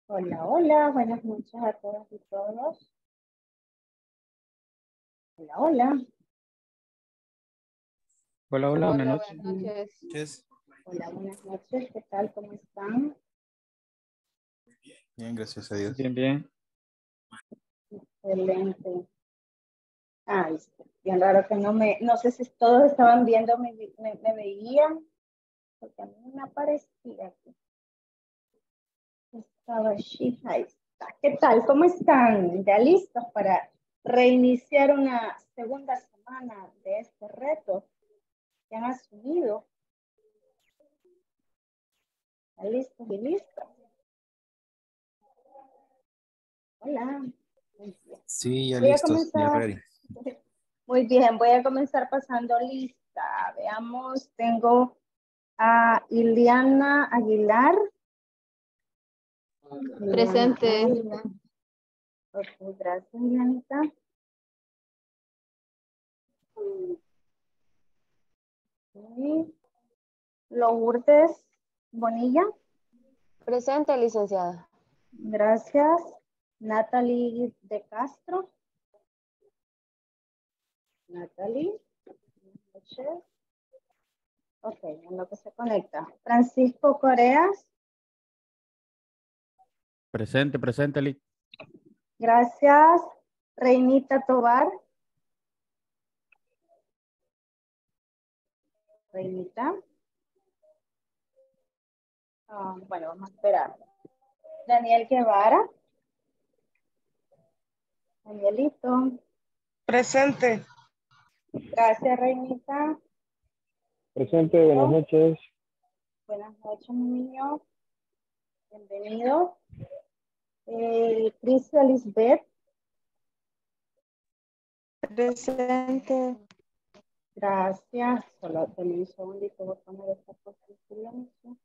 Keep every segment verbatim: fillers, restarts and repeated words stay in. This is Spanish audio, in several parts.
Hola, hola, buenas noches a todas y todos. Hola, hola. Hola, hola, buenas Hola, noches. buenas noches. Yes. Hola, buenas noches. ¿Qué tal? ¿Cómo están? Bien, gracias a Dios. Bien, bien. Excelente. Ah, es bien raro que no me, no sé si todos estaban viendo, me, me, me veían, porque a mí no me aparecía aquí. Estaba allí, ahí está. ¿Qué tal? ¿Cómo están? ¿Ya listos para reiniciar una segunda semana de este reto que han asumido? ¿Ya listos y listos? Hola. Muy bien. Sí, ya Voy a listos, ya comenzar. ready. Muy bien, voy a comenzar pasando lista. Veamos, tengo a Iliana Aguilar. Presente. Iliana Aguilar. Ok, gracias, Ilianita. Okay. Lourdes Bonilla. Presente, licenciada. Gracias. Natalie de Castro. Natalie. Ok, en lo que se conecta. Francisco Coreas. Presente, presente, Lick. Gracias. Reinita Tobar. Reinita. Ah, bueno, vamos a esperar. Daniel Guevara. Danielito. Presente. Gracias, Reinita. Presente, buenas noches. Buenas noches, mi niño. Bienvenido. Eh, Cristi Lisbeth. Presente. Gracias. Solo tengo un segundito, voy a poner esta cosa en silencio.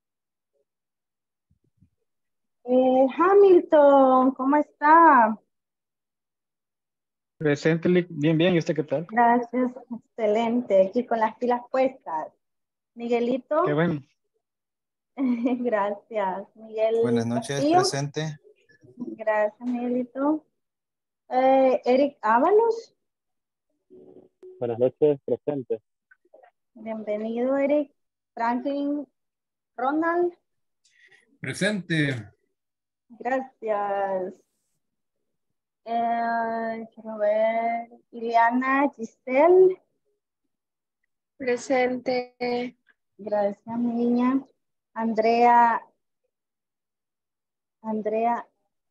Eh, Hamilton, ¿cómo está? Presente, Lick. Bien, bien. ¿Y usted qué tal? Gracias, excelente. Aquí con las pilas puestas. Miguelito. Qué bueno. Gracias. Miguel Buenas noches, Castillo. presente. Gracias, Miguelito. Eh, Eric Ábalos. Buenas noches, presente. Bienvenido, Eric. Franklin Ronald. Presente. Gracias. Eh, quiero ver. Iliana Giselle. Presente. Gracias, mi niña. Andrea. Andrea.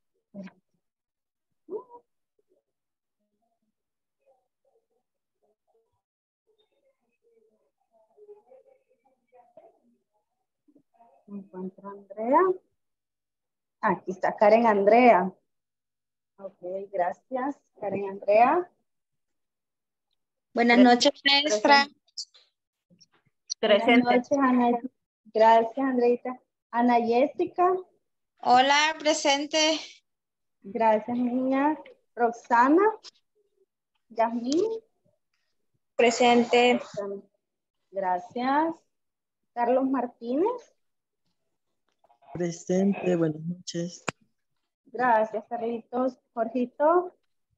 ¿Me encuentro Andrea? Aquí está Karen Andrea. Ok, gracias, Karen Andrea. Buenas noches, maestra. Buenas Presente. noches, Ana. Gracias, Andreita. Ana Jessica. Hola, presente. Gracias, niña. Roxana. Yasmín. Presente. Gracias. Carlos Martínez. Presente, buenas noches. Gracias, Carlitos. Jorgito.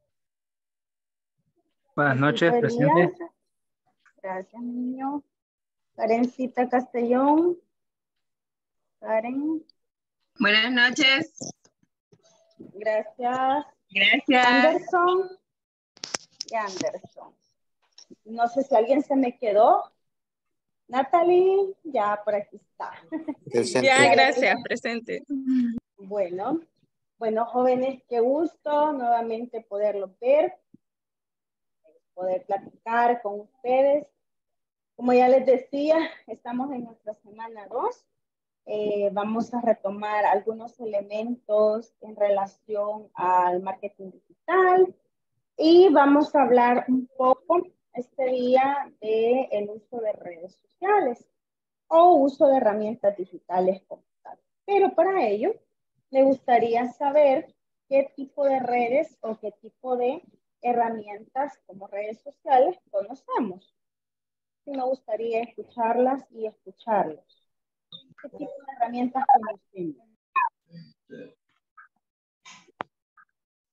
Buenas Jorgito noches, presente. Elías. Gracias, niño. Karencita Castellón. Karen. Buenas noches. Gracias. Gracias. Anderson. Y Anderson. No sé si alguien se me quedó. Natalie, ya por aquí está. Presente. Ya, gracias, presente. Bueno, bueno, jóvenes, qué gusto nuevamente poderlos ver, poder platicar con ustedes. Como ya les decía, estamos en nuestra semana dos. Eh, vamos a retomar algunos elementos en relación al marketing digital y vamos a hablar un poco este día del uso de redes sociales o uso de herramientas digitales como tal. Pero para ello, me gustaría saber qué tipo de redes o qué tipo de herramientas como redes sociales conocemos. Y me gustaría escucharlas y escucharlos. ¿Qué tipo de herramientas conocemos?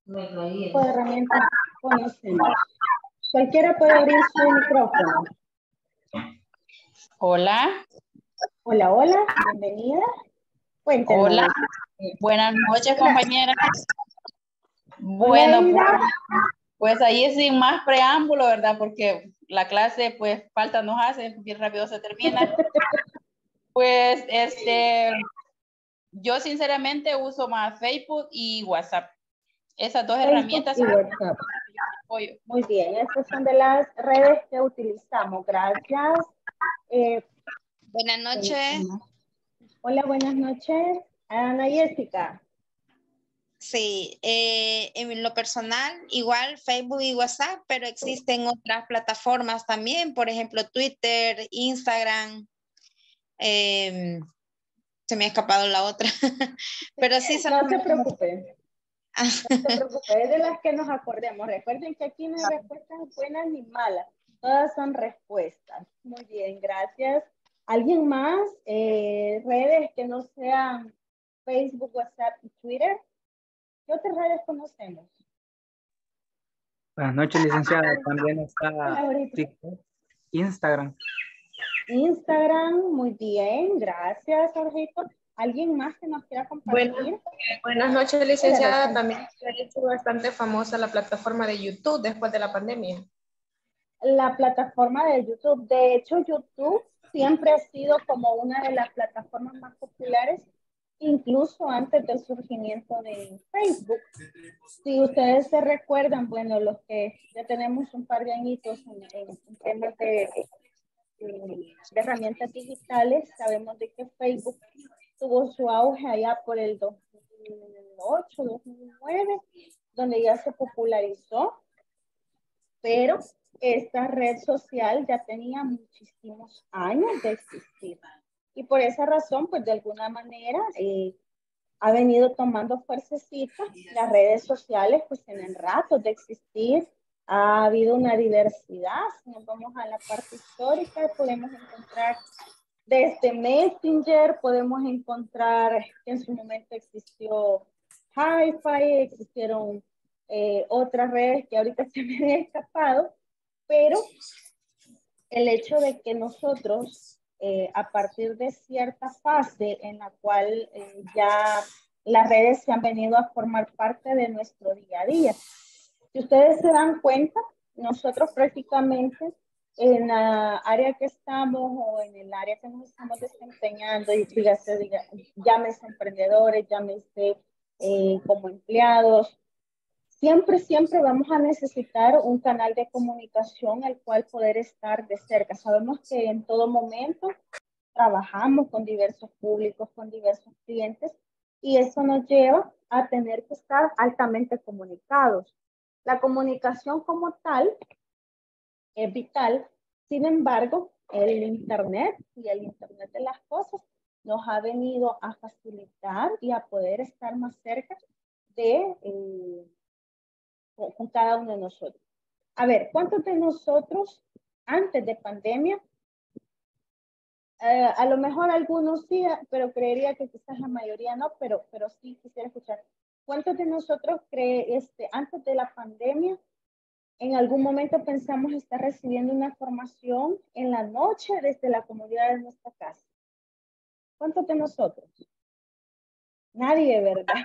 tipo de herramientas conocemos. Cualquiera puede abrir su micrófono. Hola. Hola, hola, bienvenida. Cuéntenos. Hola. Buenas noches, compañeras. Bueno, pues, pues ahí sin más preámbulo, ¿verdad? Porque la clase, pues, falta nos hace, bien rápido se termina. Pues, este, yo sinceramente uso más Facebook y WhatsApp. Esas dos Facebook herramientas. Y WhatsApp. Muy bien, estas son de las redes que utilizamos. Gracias. Eh, Buenas noches. Hola, buenas noches. Ana Jessica. Sí, eh, en lo personal, igual Facebook y WhatsApp, pero existen otras plataformas también, por ejemplo, Twitter, Instagram. Eh, se me ha escapado la otra, pero sí. Son... No se preocupe. No se preocupe, es de las que nos acordemos. Recuerden que aquí no hay respuestas buenas ni malas. Todas son respuestas. Muy bien, gracias. ¿Alguien más? Eh, redes que no sean Facebook, WhatsApp y Twitter. ¿Qué otras redes conocemos? Buenas noches, licenciada. También está TikTok, Instagram. Instagram, muy bien. Gracias, Jorgito. ¿Alguien más que nos quiera compartir? Buenas, eh, buenas noches, licenciada. También se ha hecho bastante famosa la plataforma de YouTube después de la pandemia. La plataforma de YouTube. De hecho, YouTube siempre ha sido como una de las plataformas más populares, incluso antes del surgimiento de Facebook. Si ustedes se recuerdan, bueno, los que ya tenemos un par de añitos en, en, en temas de, de, de herramientas digitales, sabemos de que Facebook tuvo su auge allá por el dos mil ocho, dos mil nueve, donde ya se popularizó, pero esta red social ya tenía muchísimos años de existir. Y por esa razón, pues de alguna manera, eh, ha venido tomando fuercecita. Las redes sociales pues tienen ratos de existir. Ha habido una diversidad. Si nos vamos a la parte histórica, podemos encontrar desde Messenger, podemos encontrar que en su momento existió Hi-Fi, existieron eh, otras redes que ahorita se me han escapado, pero el hecho de que nosotros, eh, a partir de cierta fase en la cual eh, ya las redes se han venido a formar parte de nuestro día a día. Si ustedes se dan cuenta, nosotros prácticamente en la área que estamos o en el área que nos estamos desempeñando, y dígase, diga, llámese emprendedores, llámese eh, como empleados, siempre, siempre vamos a necesitar un canal de comunicación al cual poder estar de cerca. Sabemos que en todo momento trabajamos con diversos públicos, con diversos clientes, y eso nos lleva a tener que estar altamente comunicados. La comunicación como tal es vital. Sin embargo, el Internet y el Internet de las cosas nos ha venido a facilitar y a poder estar más cerca de eh, con, con cada uno de nosotros. A ver, ¿cuántos de nosotros antes de pandemia? Eh, a lo mejor algunos sí, pero creería que quizás la mayoría no, pero, pero sí quisiera escuchar. ¿Cuántos de nosotros cree, este, antes de la pandemia, en algún momento pensamos estar recibiendo una formación en la noche desde la comodidad de nuestra casa? ¿Cuántos de nosotros? Nadie, ¿verdad?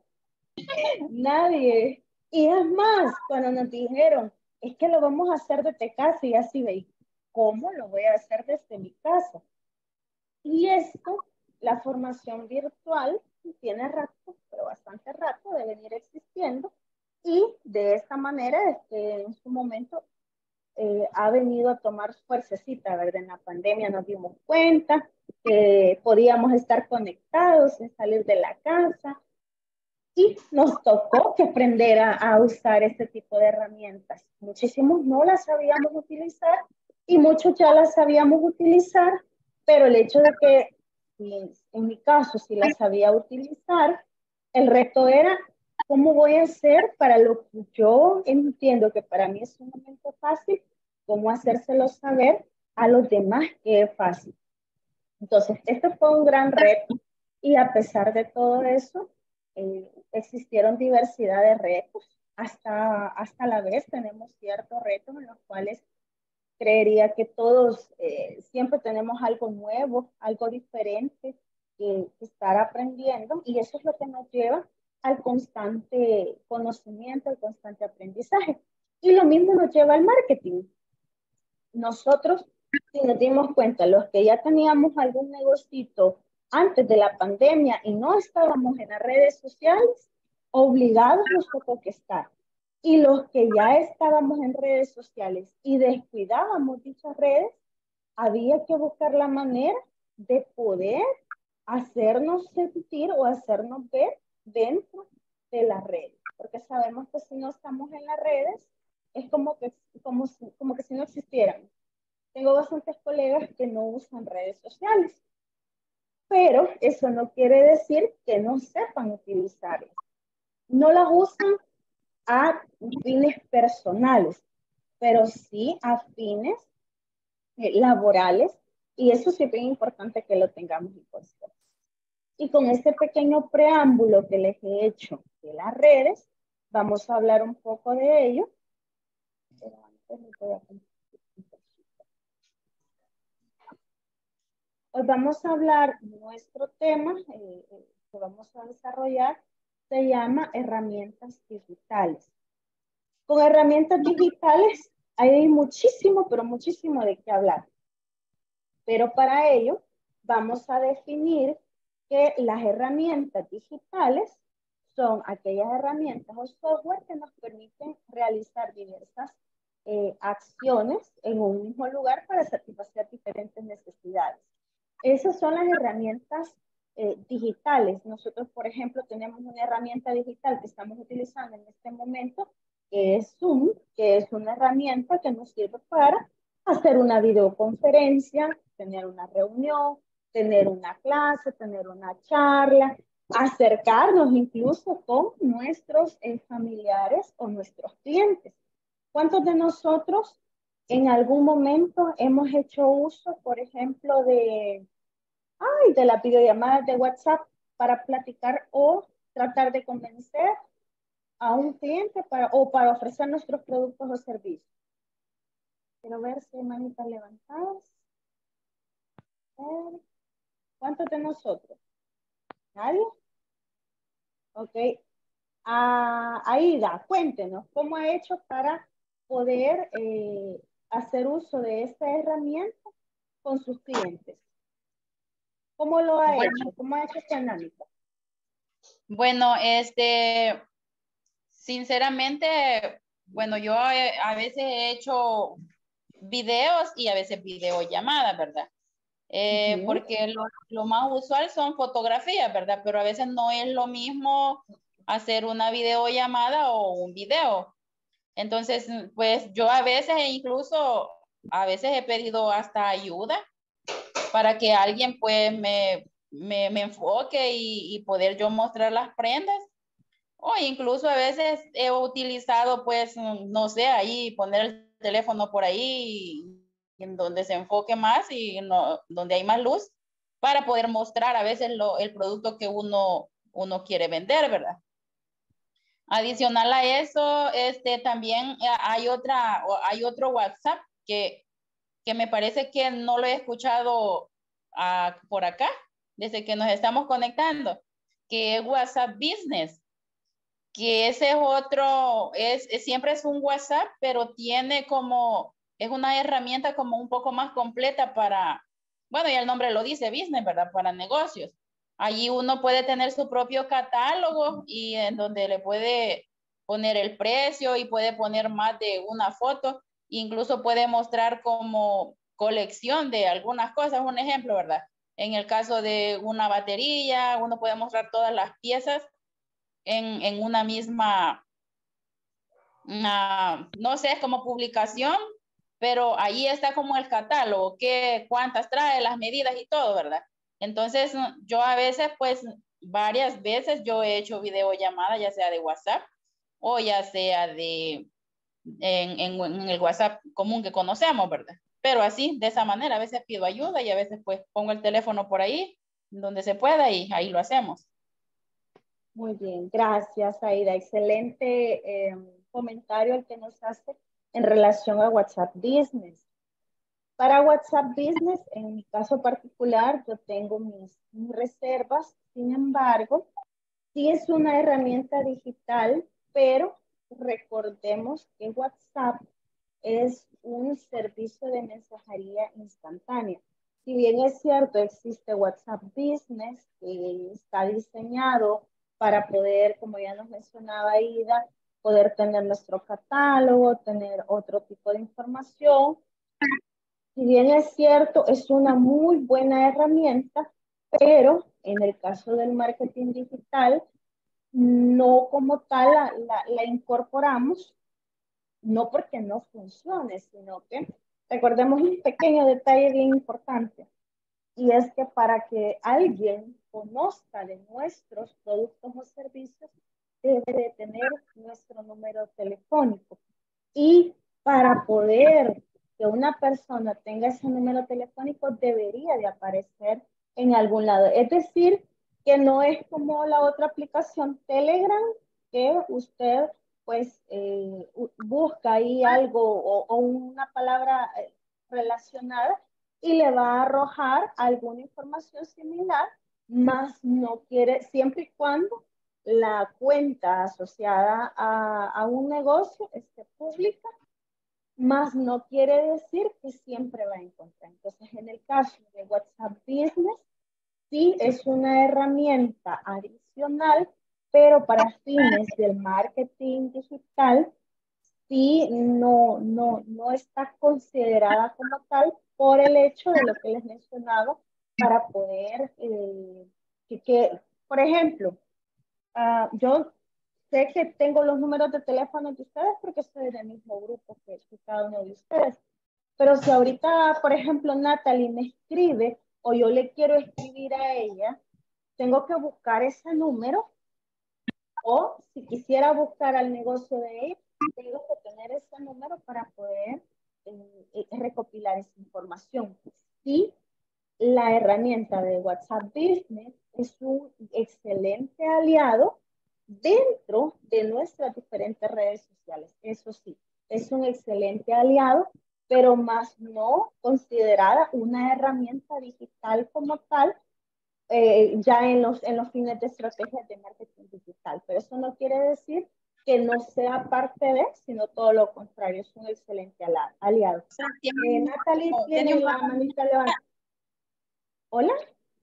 Nadie. Y es más, cuando nos dijeron, es que lo vamos a hacer desde casa, y así veis, ¿cómo lo voy a hacer desde mi casa? Y esto, la formación virtual, tiene rato, pero bastante rato de venir existiendo, y de esta manera es que en su momento eh, ha venido a tomar fuercecita, ¿verdad? En la pandemia nos dimos cuenta que podíamos estar conectados sin salir de la casa, y nos tocó que aprender a, a usar este tipo de herramientas. Muchísimos no las sabíamos utilizar y muchos ya las sabíamos utilizar, pero el hecho de que, en mi caso, si las sabía utilizar, el reto era cómo voy a hacer para lo que yo entiendo que para mí es un momento fácil, cómo hacérselo saber a los demás que es fácil. Entonces, este fue un gran reto, y a pesar de todo eso, eh, existieron diversidad de retos. Hasta, hasta la vez tenemos ciertos retos en los cuales creería que todos eh, siempre tenemos algo nuevo, algo diferente que, que estar aprendiendo, y eso es lo que nos lleva al constante conocimiento, al constante aprendizaje. Y lo mismo nos lleva al marketing. Nosotros, si nos dimos cuenta, los que ya teníamos algún negocito antes de la pandemia y no estábamos en las redes sociales, obligados nos tocó que estar. Y los que ya estábamos en redes sociales y descuidábamos dichas redes, había que buscar la manera de poder hacernos sentir o hacernos ver dentro de las redes. Porque sabemos que si no estamos en las redes, es como que, como, como que si no existieran. Tengo bastantes colegas que no usan redes sociales, pero eso no quiere decir que no sepan utilizarlas. No las usan a fines personales, pero sí a fines eh, laborales, y eso sí es bien importante que lo tengamos en consideración. Y con este pequeño preámbulo que les he hecho de las redes, vamos a hablar un poco de ello. Pero antes les voy a compartir un poquito. Hoy vamos a hablar, nuestro tema eh, que vamos a desarrollar se llama herramientas digitales. Con herramientas digitales hay muchísimo, pero muchísimo de qué hablar. Pero para ello vamos a definir que las herramientas digitales son aquellas herramientas o software que nos permiten realizar diversas eh, acciones en un mismo lugar para satisfacer diferentes necesidades. Esas son las herramientas eh, digitales. Nosotros, por ejemplo, tenemos una herramienta digital que estamos utilizando en este momento, que es Zoom, que es una herramienta que nos sirve para hacer una videoconferencia, tener una reunión, tener una clase, tener una charla, acercarnos incluso con nuestros eh, familiares o nuestros clientes. ¿Cuántos de nosotros en algún momento hemos hecho uso, por ejemplo, de, ay, de las videollamadas de WhatsApp para platicar o tratar de convencer a un cliente para, o para ofrecer nuestros productos o servicios? Quiero ver si hay manitas levantadas. ¿Cuántos de nosotros? ¿Nadie? Ok. Ah, Aida, cuéntenos, ¿cómo ha hecho para poder eh, hacer uso de esta herramienta con sus clientes? ¿Cómo lo ha Bueno, hecho? ¿Cómo ha hecho esta dinámica? Bueno, este, sinceramente, bueno, yo eh, a veces he hecho videos y a veces videollamadas, ¿verdad? Eh, Uh-huh. Porque lo, lo más usual son fotografías, ¿verdad? Pero a veces no es lo mismo hacer una videollamada o un video. Entonces, pues yo a veces incluso, a veces he pedido hasta ayuda para que alguien pues me, me, me enfoque y, y poder yo mostrar las prendas. O incluso a veces he utilizado pues, no sé, ahí poner el teléfono por ahí en donde se enfoque más y no, donde hay más luz para poder mostrar a veces lo, el producto que uno, uno quiere vender, ¿verdad? Adicional a eso, este, también hay, otra, hay otro WhatsApp que, que me parece que no lo he escuchado uh, por acá desde que nos estamos conectando, que es WhatsApp Business, que ese es otro, es, es, siempre es un WhatsApp, pero tiene como, es una herramienta como un poco más completa para, bueno, ya el nombre lo dice, business, ¿verdad? Para negocios. Allí uno puede tener su propio catálogo y en donde le puede poner el precio y puede poner más de una foto, incluso puede mostrar como colección de algunas cosas, un ejemplo, ¿verdad? En el caso de una batería, uno puede mostrar todas las piezas en, en una misma, una, no sé, como publicación, pero ahí está como el catálogo, qué, cuántas trae, las medidas y todo, ¿verdad? Entonces, yo a veces, pues, varias veces yo he hecho videollamada, ya sea de WhatsApp o ya sea de, en, en, en el WhatsApp común que conocemos, ¿verdad? Pero así, de esa manera, a veces pido ayuda y a veces, pues, pongo el teléfono por ahí, donde se pueda y ahí lo hacemos. Muy bien, gracias Aida. Excelente eh, comentario el que nos hace en relación a WhatsApp Business. Para WhatsApp Business, en mi caso particular, yo tengo mis, mis reservas. Sin embargo, sí es una herramienta digital, pero recordemos que WhatsApp es un servicio de mensajería instantánea. Si bien es cierto, existe WhatsApp Business, que está diseñado para poder, como ya nos mencionaba Ida, poder tener nuestro catálogo, tener otro tipo de información. Si bien es cierto, es una muy buena herramienta, pero en el caso del marketing digital, no como tal la, la, la incorporamos, no porque no funcione, sino que recordemos un pequeño detalle bien importante, y es que para que alguien conozca de nuestros productos o servicios, debe de tener nuestro número telefónico. Y para poder que una persona tenga ese número telefónico, debería de aparecer en algún lado. Es decir, que no es como la otra aplicación Telegram, que usted pues eh, busca ahí algo o, o una palabra relacionada y le va a arrojar alguna información similar, más no quiere, siempre y cuando la cuenta asociada a, a un negocio esté pública, más no quiere decir que siempre va a encontrar. Entonces, en el caso de WhatsApp Business, sí es una herramienta adicional, pero para fines del marketing digital, sí no, no, no está considerada como tal por el hecho de lo que les mencionaba, para poder, eh, que, que, por ejemplo, uh, yo sé que tengo los números de teléfono de ustedes porque soy del mismo grupo que, que cada uno de ustedes. Pero si ahorita, por ejemplo, Natalie me escribe o yo le quiero escribir a ella, tengo que buscar ese número, o si quisiera buscar al negocio de ella, tengo que tener ese número para poder eh, recopilar esa información. Sí, la herramienta de WhatsApp Business es un excelente aliado dentro de nuestras diferentes redes sociales. Eso sí, es un excelente aliado, pero más no considerada una herramienta digital como tal, eh, ya en los, en los fines de estrategias de marketing digital. Pero eso no quiere decir que no sea parte de, sino todo lo contrario, es un excelente aliado. O sea, eh, Natalie tiene, tiene la manita levantada. ¿Hola?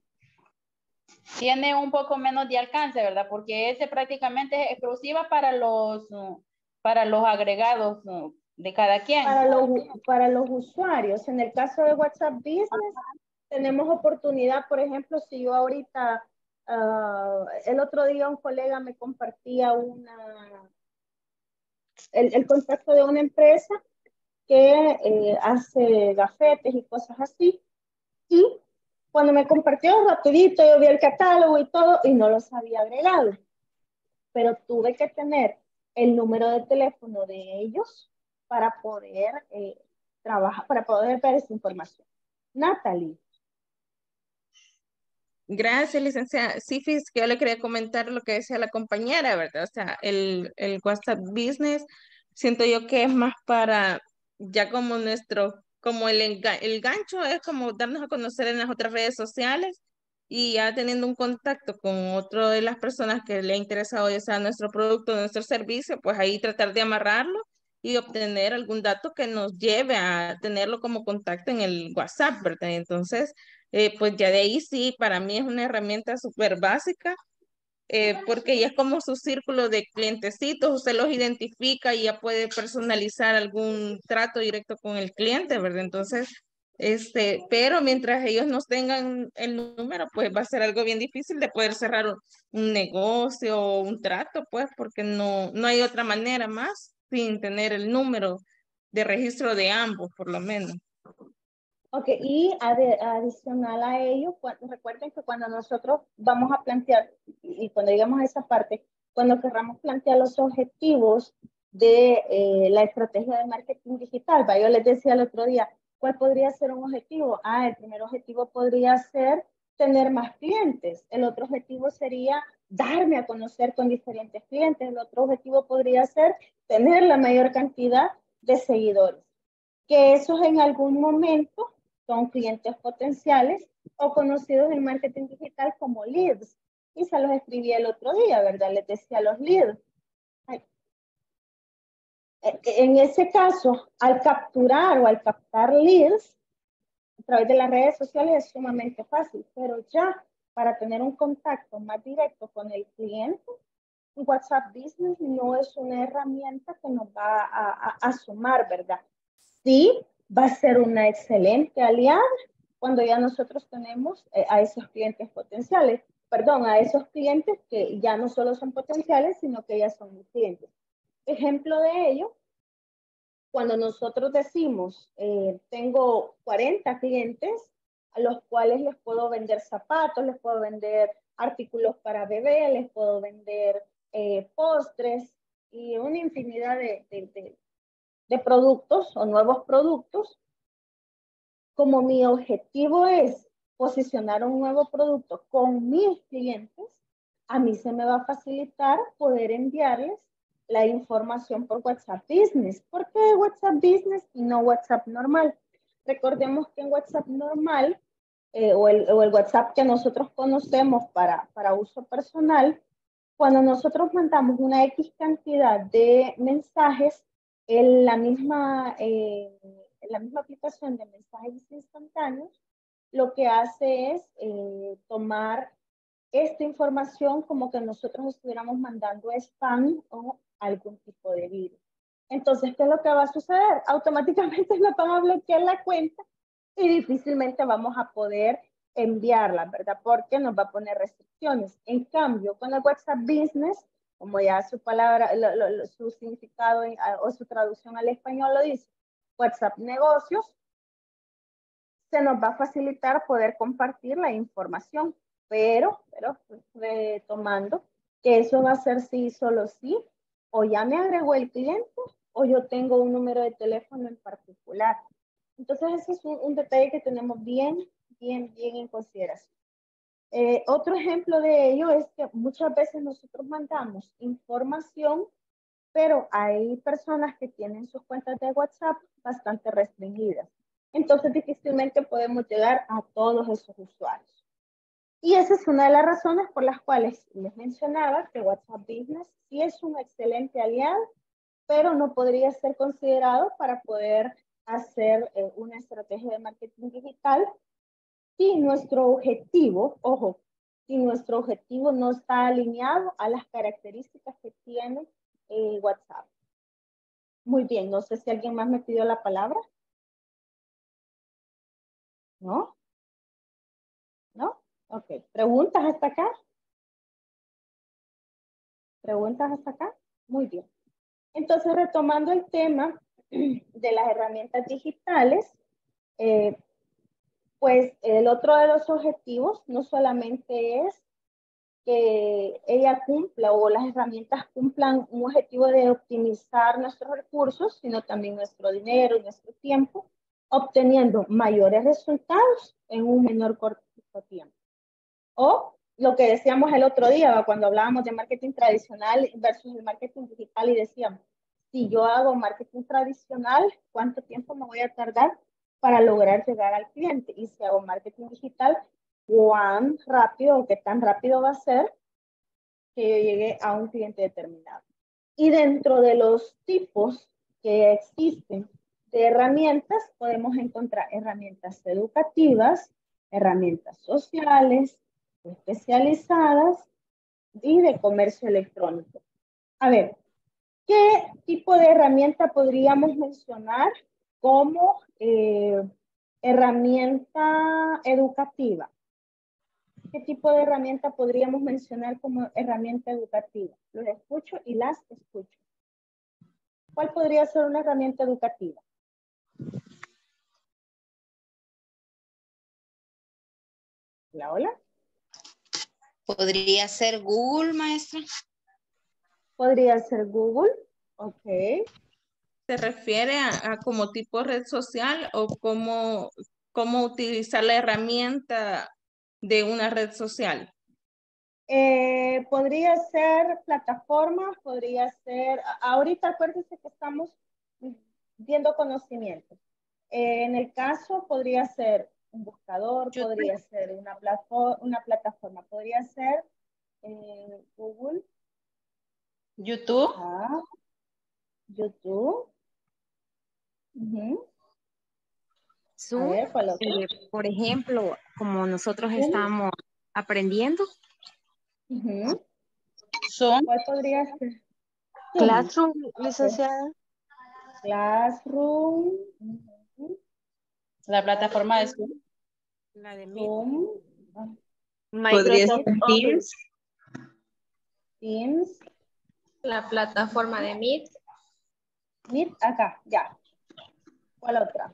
Tiene un poco menos de alcance, ¿verdad? Porque ese prácticamente es exclusiva para los, para los agregados de cada quien. Para los, para los usuarios. En el caso de WhatsApp Business, uh-huh, tenemos oportunidad, por ejemplo, si yo ahorita, uh, el otro día un colega me compartía una, el, el contacto de una empresa que eh, hace gafetes y cosas así, y cuando me compartió rapidito, yo vi el catálogo y todo, y no los había agregado, pero tuve que tener el número de teléfono de ellos para poder eh, trabajar, para poder ver esa información. Natalie. Gracias, licenciada. Sí, Fis, que yo le quería comentar lo que decía la compañera, ¿verdad? O sea, el, el WhatsApp Business, siento yo que es más para, ya como nuestro, como el, enga el gancho es como darnos a conocer en las otras redes sociales, y ya teniendo un contacto con otro de las personas que le ha interesado ya sea nuestro producto, nuestro servicio, pues ahí tratar de amarrarlo y obtener algún dato que nos lleve a tenerlo como contacto en el WhatsApp, ¿verdad? Entonces, Eh, pues ya de ahí sí, para mí es una herramienta súper básica, eh, porque ya es como su círculo de clientecitos, usted los identifica y ya puede personalizar algún trato directo con el cliente, ¿verdad? Entonces, este, pero mientras ellos no tengan el número, pues va a ser algo bien difícil de poder cerrar un, un negocio o un trato, pues, porque no, no hay otra manera más sin tener el número de registro de ambos, por lo menos. Ok, y ad adicional a ello, cuando, recuerden que cuando nosotros vamos a plantear, y cuando llegamos a esa parte, cuando querramos plantear los objetivos de eh, la estrategia de marketing digital, ¿va? Yo les decía el otro día, ¿cuál podría ser un objetivo? Ah, el primer objetivo podría ser tener más clientes. El otro objetivo sería darme a conocer con diferentes clientes. El otro objetivo podría ser tener la mayor cantidad de seguidores, que esos en algún momento son clientes potenciales o conocidos en marketing digital como leads. Y se los escribí el otro día, ¿verdad? Les decía los leads. Ay. En ese caso, al capturar o al captar leads a través de las redes sociales es sumamente fácil, pero ya para tener un contacto más directo con el cliente, WhatsApp Business no es una herramienta que nos va a, a, a sumar, ¿verdad? Sí, va a ser una excelente aliada cuando ya nosotros tenemos eh, a esos clientes potenciales, perdón, a esos clientes que ya no solo son potenciales, sino que ya son mis clientes. Ejemplo de ello, cuando nosotros decimos, eh, tengo cuarenta clientes a los cuales les puedo vender zapatos, les puedo vender artículos para bebé, les puedo vender eh, postres y una infinidad de, de, de, de productos o nuevos productos. Como mi objetivo es posicionar un nuevo producto con mis clientes, a mí se me va a facilitar poder enviarles la información por WhatsApp Business. ¿Por qué WhatsApp Business y no WhatsApp normal? Recordemos que en WhatsApp normal, eh, o, el, o el WhatsApp que nosotros conocemos para, para uso personal, cuando nosotros mandamos una X cantidad de mensajes, en la misma, eh, en la misma aplicación de mensajes instantáneos, lo que hace es eh, tomar esta información como que nosotros estuviéramos mandando spam o algún tipo de virus. Entonces, ¿qué es lo que va a suceder? Automáticamente nos van a bloquear la cuenta y difícilmente vamos a poder enviarla, ¿verdad? Porque nos va a poner restricciones. En cambio, con el WhatsApp Business, como ya su palabra, lo, lo, su significado en, o su traducción al español lo dice, WhatsApp Negocios, se nos va a facilitar poder compartir la información, pero, pero retomando que eso va a ser sí, solo sí, o ya me agregó el cliente, o yo tengo un número de teléfono en particular. Entonces, ese es un, un detalle que tenemos bien, bien, bien en consideración. Eh, otro ejemplo de ello es que muchas veces nosotros mandamos información, pero hay personas que tienen sus cuentas de WhatsApp bastante restringidas. Entonces, difícilmente podemos llegar a todos esos usuarios. Y esa es una de las razones por las cuales les mencionaba que WhatsApp Business sí es un excelente aliado, pero no podría ser considerado para poder hacer eh, una estrategia de marketing digital si nuestro objetivo, ojo, si nuestro objetivo no está alineado a las características que tiene eh, WhatsApp. Muy bien, no sé si alguien más me pidió la palabra. ¿No? ¿No? Ok. ¿Preguntas hasta acá? ¿Preguntas hasta acá? Muy bien. Entonces, retomando el tema de las herramientas digitales, eh, pues el otro de los objetivos no solamente es que ella cumpla o las herramientas cumplan un objetivo de optimizar nuestros recursos, sino también nuestro dinero y nuestro tiempo, obteniendo mayores resultados en un menor corto tiempo. O lo que decíamos el otro día, cuando hablábamos de marketing tradicional versus el marketing digital, y decíamos, si yo hago marketing tradicional, ¿cuánto tiempo me voy a tardar para lograr llegar al cliente? Y si hago marketing digital, ¿cuán rápido o qué tan rápido va a ser que yo llegue a un cliente determinado? Y dentro de los tipos que existen de herramientas, podemos encontrar herramientas educativas, herramientas sociales, especializadas y de comercio electrónico. A ver, ¿qué tipo de herramienta podríamos mencionar como eh, herramienta educativa? ¿Qué tipo de herramienta podríamos mencionar como herramienta educativa? Los escucho y las escucho. ¿Cuál podría ser una herramienta educativa? ¿La hola? Podría ser Google, maestra. Podría ser Google. Ok. ¿Se refiere a, a como tipo red social o cómo, cómo utilizar la herramienta de una red social? Eh, podría ser plataforma, podría ser, ahorita acuérdense que estamos viendo conocimientos. Eh, en el caso podría ser un buscador, YouTube. podría ser una, plataforma, una plataforma, podría ser eh, Google. YouTube. Ah, YouTube. Uh-huh. Zoom, A ver, ¿cuál otro? eh, por ejemplo, como nosotros Zoom. estamos aprendiendo. Uh-huh. Zoom. ¿Cuál podría ser? Zoom. Classroom, licenciada. Classroom. Uh-huh. La plataforma de Zoom. La de Meet. Zoom. Podría Microsoft ser Teams. Teams. La plataforma de Meet. Meet, acá, ya. ¿Cuál otra?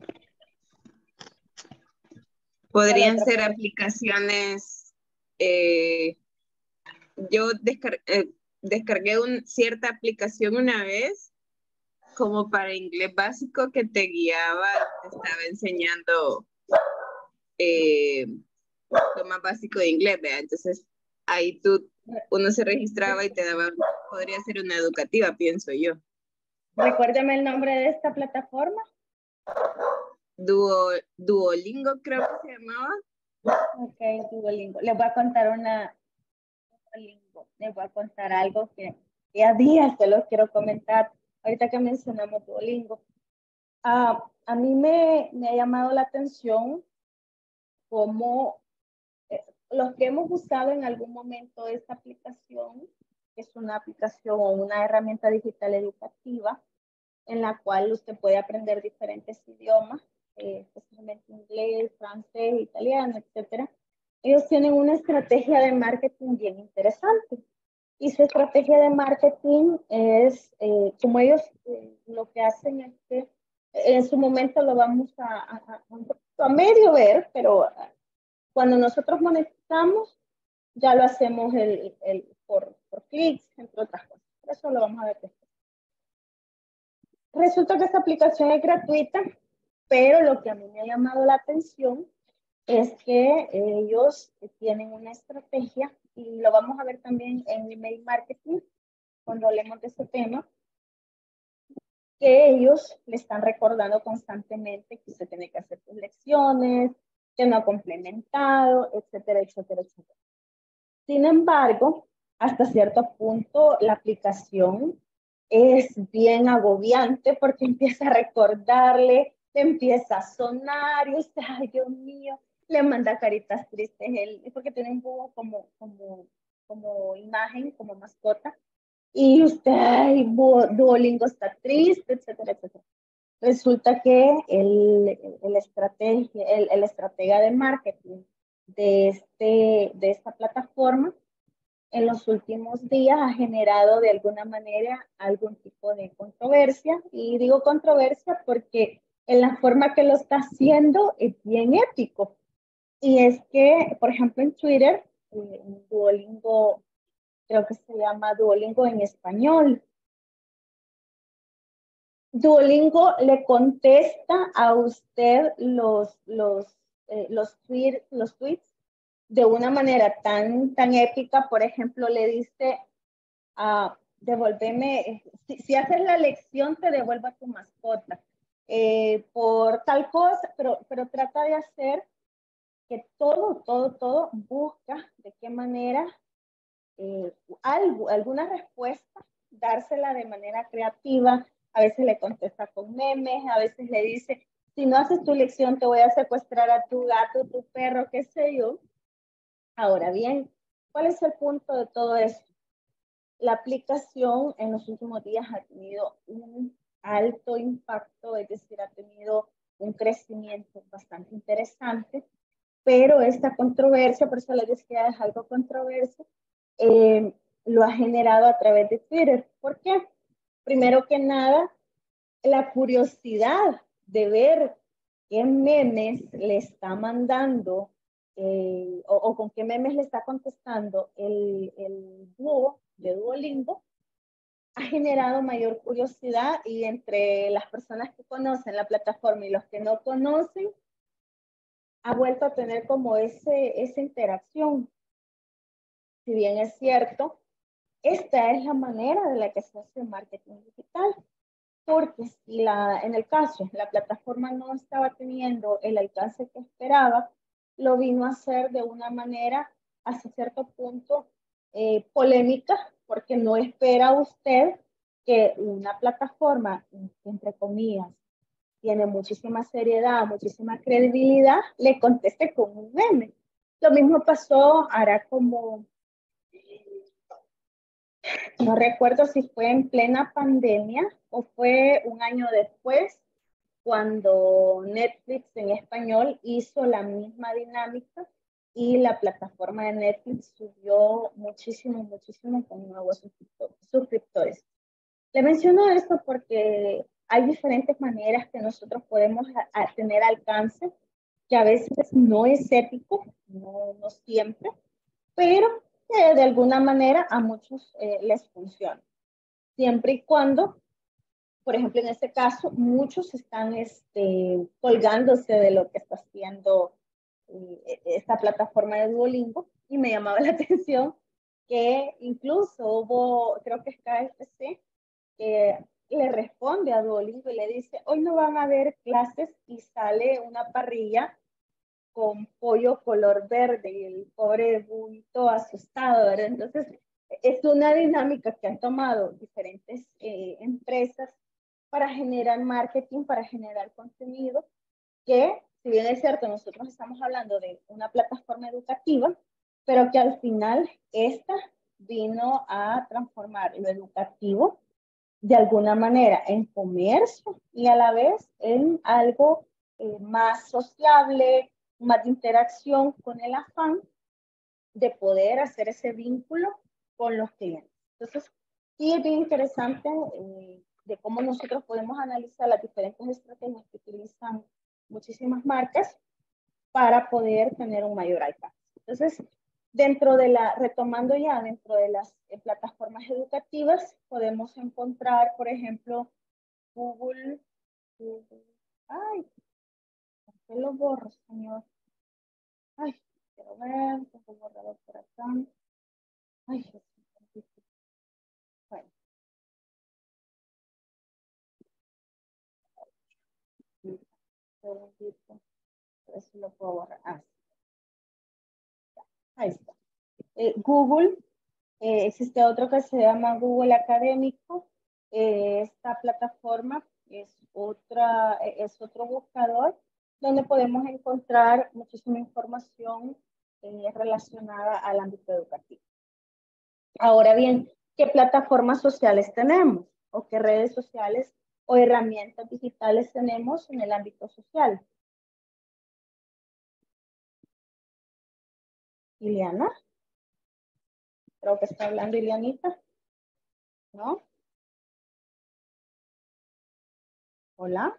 Podrían otra ser podría- aplicaciones. eh, yo descar- eh, descargué un, cierta aplicación una vez como para inglés básico que te guiaba, te estaba enseñando eh, lo más básico de inglés, ¿verdad? Entonces ahí tú, uno se registraba y te daba, podría ser una educativa, pienso yo. Recuérdame el nombre de esta plataforma. Duo, Duolingo creo que se llamaba. Ok, Duolingo. Les voy a contar una Duolingo. Les voy a contar algo que ya días se los quiero comentar. Ahorita que mencionamos Duolingo. Ah, a mí me, me ha llamado la atención cómo eh, los que hemos usado en algún momento esta aplicación, que es una aplicación o una herramienta digital educativa, en la cual usted puede aprender diferentes idiomas, eh, especialmente inglés, francés, italiano, etcétera. Ellos tienen una estrategia de marketing bien interesante. Y su estrategia de marketing es, eh, como ellos eh, lo que hacen es que en su momento lo vamos a, a, a, a medio ver, pero cuando nosotros monetizamos, ya lo hacemos el, el, por, por clics, entre otras cosas. Por eso lo vamos a ver después. Resulta que esta aplicación es gratuita, pero lo que a mí me ha llamado la atención es que ellos tienen una estrategia, y lo vamos a ver también en email marketing, cuando hablemos de ese tema, que ellos le están recordando constantemente que usted tiene que hacer sus lecciones, que no ha complementado, etcétera, etcétera, etcétera. Sin embargo, hasta cierto punto la aplicación es bien agobiante porque empieza a recordarle, le empieza a sonar y usted, ay Dios mío, le manda caritas tristes él, porque tiene un búho como, como, como imagen, como mascota, y usted, ay, Duolingo está triste, etcétera, etcétera. Resulta que el, el, estrategia, el, el estratega de marketing de, este, de esta plataforma en los últimos días ha generado de alguna manera algún tipo de controversia. Y digo controversia porque en la forma que lo está haciendo es bien épico. Y es que, por ejemplo, en Twitter, en Duolingo, creo que se llama Duolingo en español, Duolingo le contesta a usted los, los, eh, los, tweet, los tweets de una manera tan, tan épica. Por ejemplo, le dice, uh, devolveme, si, si haces la lección, te devuelvo a tu mascota. Eh, por tal cosa, pero, pero trata de hacer que todo, todo, todo busca de qué manera eh, algo, alguna respuesta, dársela de manera creativa. A veces le contesta con memes, a veces le dice, si no haces tu lección te voy a secuestrar a tu gato, tu perro, qué sé yo. Ahora bien, ¿cuál es el punto de todo esto? La aplicación en los últimos días ha tenido un alto impacto, es decir, ha tenido un crecimiento bastante interesante, pero esta controversia, por eso les decía, es algo controversia, eh, lo ha generado a través de Twitter. ¿Por qué? Primero que nada, la curiosidad de ver qué memes le está mandando eh, o, o con qué memes le está contestando el, el dúo de Duolingo ha generado mayor curiosidad, y entre las personas que conocen la plataforma y los que no conocen ha vuelto a tener como ese, esa interacción. si bien es cierto, esta es la manera de la que se hace marketing digital. Porque si la, en el caso la plataforma no estaba teniendo el alcance que esperaba, lo vino a hacer de una manera hasta cierto punto eh, polémica, porque no espera usted que una plataforma, entre comillas, tiene muchísima seriedad, muchísima credibilidad, le conteste con un meme. Lo mismo pasó, hará como, no recuerdo si fue en plena pandemia o fue un año después, cuando Netflix en español hizo la misma dinámica y la plataforma de Netflix subió muchísimo, muchísimo con nuevos suscriptores. Le menciono esto porque hay diferentes maneras que nosotros podemos a, a tener alcance, que a veces no es ético, no, no siempre, pero que de alguna manera a muchos eh, les funciona. Siempre y cuando, por ejemplo, en este caso, muchos están este, colgándose de lo que está haciendo eh, esta plataforma de Duolingo, y me llamaba la atención que incluso hubo, creo que es K F C, que le responde a Duolingo y le dice, hoy no van a haber clases, y sale una parrilla con pollo color verde y el pobre buito asustado, ¿verdad? Entonces, es una dinámica que han tomado diferentes eh, empresas para generar marketing, para generar contenido, que si bien es cierto, nosotros estamos hablando de una plataforma educativa, pero que al final esta vino a transformar lo educativo de alguna manera en comercio y a la vez en algo eh, más sociable, más de interacción, con el afán de poder hacer ese vínculo con los clientes. Entonces, sí es bien interesante eh, de cómo nosotros podemos analizar las diferentes estrategias que utilizan muchísimas marcas para poder tener un mayor alcance. Entonces, dentro de la, retomando ya, dentro de las eh, plataformas educativas, podemos encontrar, por ejemplo, Google, Google ay, ¿por qué lo borro, señor? Ay, quiero ver, tengo borrador por acá. Ay, Jesús. Bueno. Un segundito. A ver si lo puedo borrar. Ah, ahí está. Eh, Google, eh, existe otro que se llama Google Académico. Eh, esta plataforma es, otra, es otro buscador donde podemos encontrar muchísima información eh, relacionada al ámbito educativo. Ahora bien, ¿qué plataformas sociales tenemos? ¿O qué redes sociales o herramientas digitales tenemos en el ámbito social? Iliana. Creo que está hablando Ilianita. ¿No? Hola.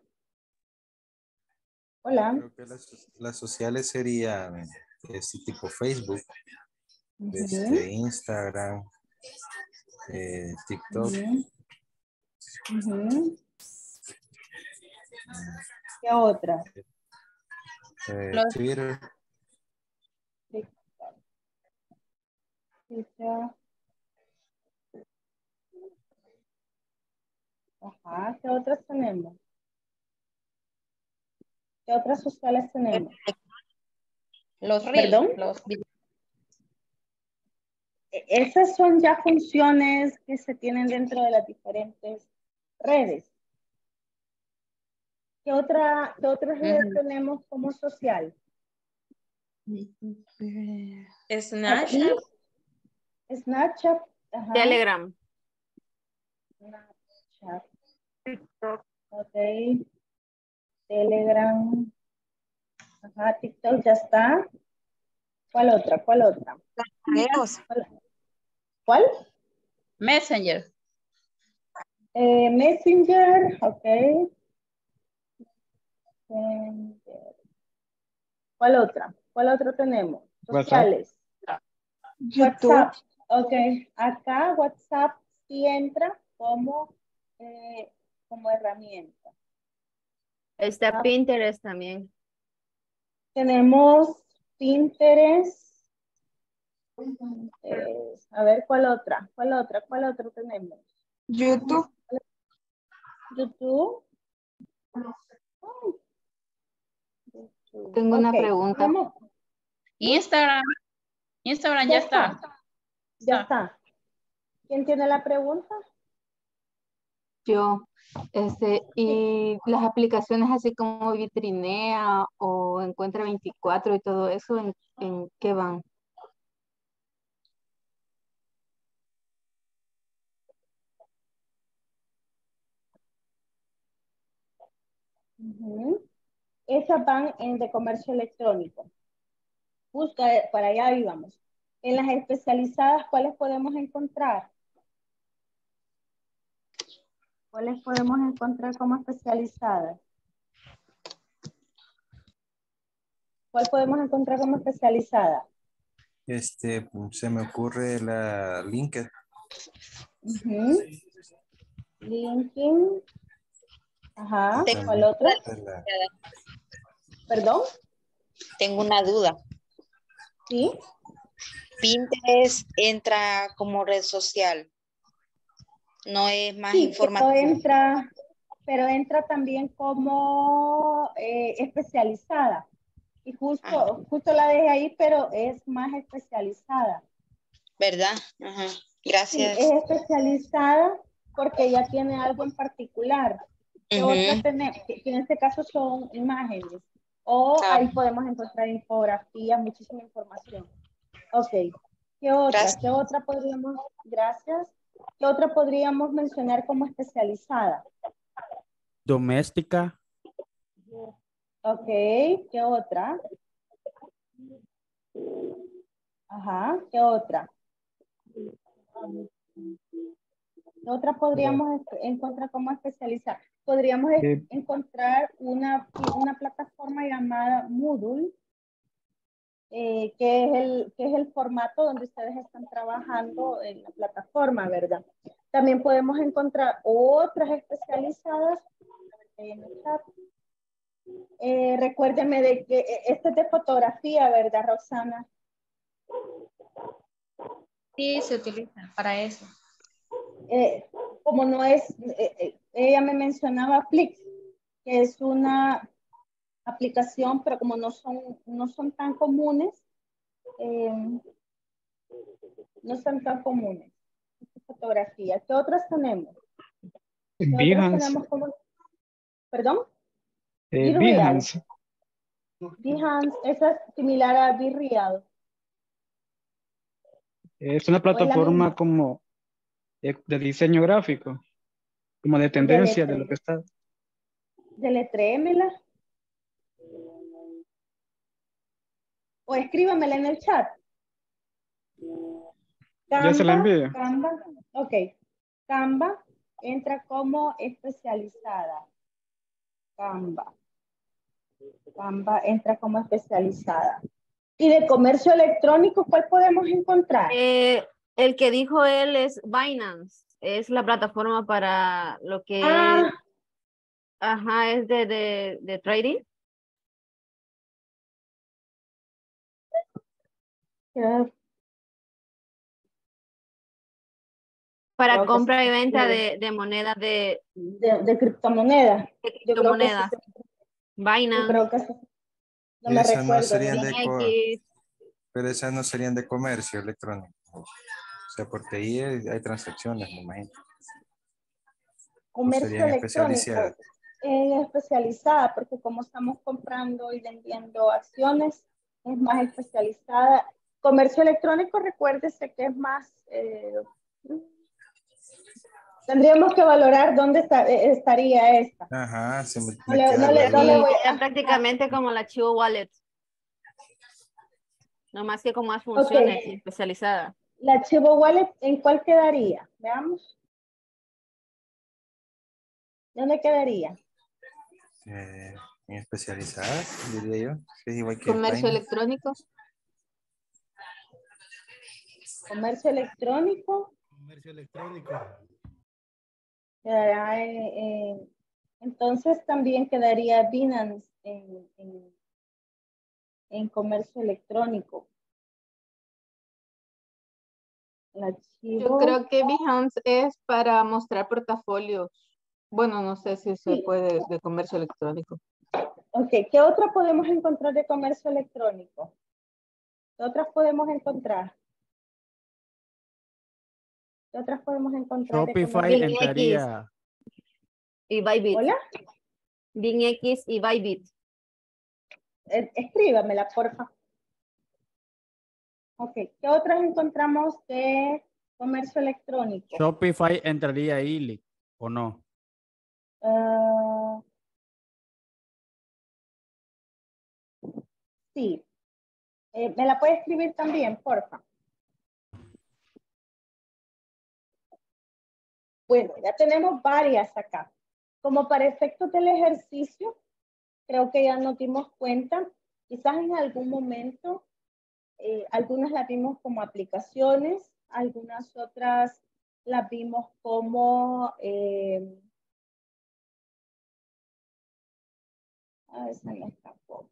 Hola. Creo que las, las sociales serían este tipo Facebook, uh-huh. este, Instagram, eh, TikTok. Uh-huh. Uh-huh. ¿Qué otra? Eh, Twitter. TikTok. TikTok. Ajá, ¿qué otras tenemos? ¿Qué otras sociales tenemos? Los reels. ¿Perdón? Los... Esas son ya funciones que se tienen dentro de las diferentes redes. ¿Qué, otra, qué otras redes uh-huh. tenemos como social? Snapchat. Snapchat. Ajá. Telegram. Snapchat. TikTok. Ok. Telegram. Ajá, TikTok ya está. ¿Cuál otra? ¿Cuál otra? ¿Cuál? ¿Cuál? Messenger. Eh, Messenger, ok. Messenger. ¿Cuál otra? ¿Cuál otra tenemos? Sociales. YouTube. WhatsApp. Ok. Acá WhatsApp sí entra como, eh, como herramienta. Está WhatsApp. Pinterest también. Tenemos Pinterest. Eh, a ver, ¿cuál otra? ¿Cuál otra? ¿Cuál otra tenemos? YouTube. YouTube. Tengo una Ok, pregunta. tenemos- Instagram. Instagram ya, Ya está. está. Ya está. ¿Quién tiene la pregunta? Yo, este, y las aplicaciones así como Vitrinea o Encuentra veinticuatro y todo eso, ¿en, en qué van? Ujú. Esas van en de comercio electrónico. Busca, eh, para allá íbamos. En las especializadas, ¿cuáles podemos encontrar? ¿Cuáles podemos encontrar como especializadas? ¿Cuál podemos encontrar como especializada? Este, se me ocurre la LinkedIn. Ujú. LinkedIn. Ajá. Tengo ¿Cuál otra? La- ¿Perdón? tengo una duda. ¿Sí? Pinterest entra como red social. No es más Sí, informativo. pero entra, pero entra también como eh, especializada. Y justo, Ajá. justo la dejé ahí, pero es más especializada. ¿Verdad? Ajá. Sí, Gracias. es especializada porque ella tiene algo en particular. ¿Qué Ujú. otra tenemos? Que que en este caso son imágenes. O Ah, ahí podemos encontrar infografías, muchísima información. Ok. ¿Qué otra? gracias. ¿Qué otra podríamos? Gracias. ¿Qué otra podríamos mencionar como especializada? Doméstica. Ok. ¿Qué otra? Ajá. ¿Qué otra? ¿Qué otra podríamos es- encontrar como especializada? Podríamos es- Eh, encontrar una, una plataforma llamada Moodle, eh, que, es el, que es el formato donde ustedes están trabajando en la plataforma, ¿verdad? También podemos encontrar otras especializadas. Ahí en el chat. Eh, recuérdeme de que eh, este es de fotografía, ¿verdad, Roxana? Sí, se utiliza para eso. Eh, como no es, eh, eh, ella me mencionaba Flix, que es una aplicación, pero como no son, no son tan comunes, eh, no son tan comunes. Fotografía. ¿Qué otras tenemos? ¿Qué otras Behance. tenemos como? ¿Perdón? Eh, Be Real. Behance. Behance, esa es similar a Be Real. Es una ¿O es la plataforma misma? como de, de diseño gráfico, como de tendencia de lo que Deletre, está. deletréemela. O escríbamela en el chat. Ya se la Canva, envío. Canva, ok. Canva entra como especializada. Canva. Canva entra como especializada. ¿Y de comercio electrónico cuál podemos encontrar? Eh, el que dijo él es Binance, es la plataforma para lo que es, Ah, ajá, es de, de, de trading. creo, Para creo que sí, compra y venta de, de, de monedas de, de, de criptomonedas. de Yo creo que sí. criptomonedas. Yo Binance, creo que sí. No Y me esas no recuerdo. serían ¿No? de co- X, pero esas no serían de comercio electrónico. O sea, porque ahí hay, hay transacciones, me imagino. O Comercio serían electrónico especializadas. es especializada porque como estamos comprando y vendiendo acciones, es más especializada. Comercio electrónico, recuérdese que es más... Eh, tendríamos que valorar dónde está, eh, estaría esta. Ajá, se me, No me le, queda no le, la no le duda. voy es a... prácticamente como la Chivo Wallet, no más que con más Ok, funciones especializadas. la Chivo Wallet, ¿en cuál quedaría? Veamos. ¿Dónde quedaría? Eh, en especializadas, diría yo. Es igual que Comercio Binance. electrónico. Comercio electrónico. Comercio electrónico. Quedará, eh, eh, entonces también quedaría Binance en, en, en comercio electrónico. el archivo. Yo creo que Behance es para mostrar portafolios. Bueno, no sé si se Sí. puede de comercio electrónico. Ok, ¿qué otra podemos encontrar de comercio electrónico? ¿Qué otras podemos encontrar? ¿Qué otras podemos encontrar de Shopify comercio entraría. Y Bybit. ¿Hola? BingX y Bybit. Eh, escríbamela, porfa. Ok, ¿qué otras encontramos de comercio electrónico? Shopify entraría ahí, ¿o no? Ah, sí. Eh, ¿me la puede escribir también, porfa? Bueno, ya tenemos varias acá. Como para efectos del ejercicio, creo que ya nos dimos cuenta, quizás en algún momento, eh, algunas las vimos como aplicaciones, algunas otras las vimos como... Eh, a ver, se me escapó.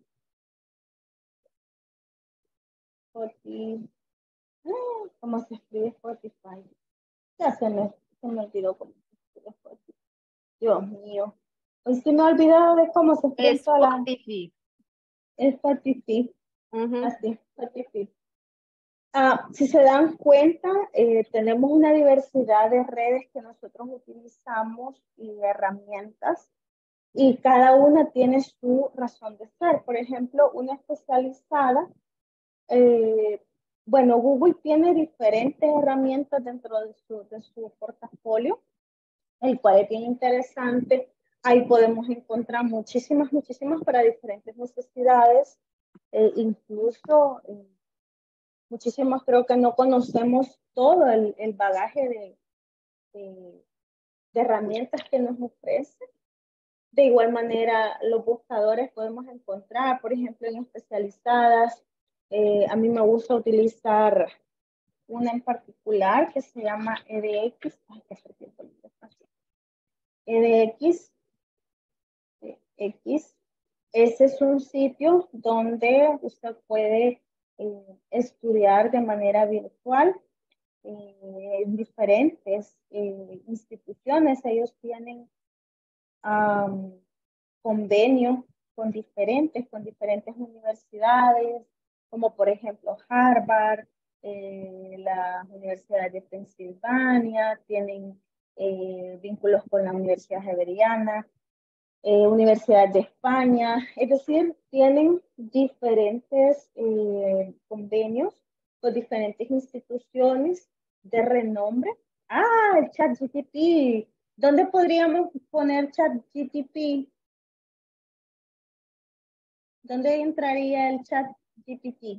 Spotify. Ah, ¿cómo se escribe Spotify? Ya se me, se me olvidó cómo se escribe Spotify. Dios mío. Hoy se me ha olvidado de cómo se escribe toda la... Spotify. Spotify. Ujú. Así, Spotify. Ah, si se dan cuenta, eh, tenemos una diversidad de redes que nosotros utilizamos y herramientas, y cada una tiene su razón de ser. Por ejemplo, una especializada, eh, bueno, Google tiene diferentes herramientas dentro de su, de su portafolio, el cual es bien interesante. Ahí podemos encontrar muchísimas, muchísimas para diferentes necesidades, eh, incluso... Eh, muchísimos creo que no conocemos todo el, el bagaje de, de, de herramientas que nos ofrece. De igual manera, los buscadores podemos encontrar, por ejemplo, en especializadas. Eh, a mí me gusta utilizar una en particular que se llama E D X. Ay, qué serpiente, E D X. X. Ese es un sitio donde usted puede eh, estudiar de manera virtual eh, en diferentes eh, instituciones. Ellos tienen um, convenio con diferentes, con diferentes universidades, como por ejemplo Harvard, eh, la Universidad de Pensilvania, tienen eh, vínculos con la Universidad Javeriana, eh, Universidad de España, es decir, tienen diferentes eh, convenios con diferentes instituciones de renombre. Ah, el ChatGPT. ¿Dónde podríamos poner ChatGPT? ¿Dónde entraría el ChatGPT?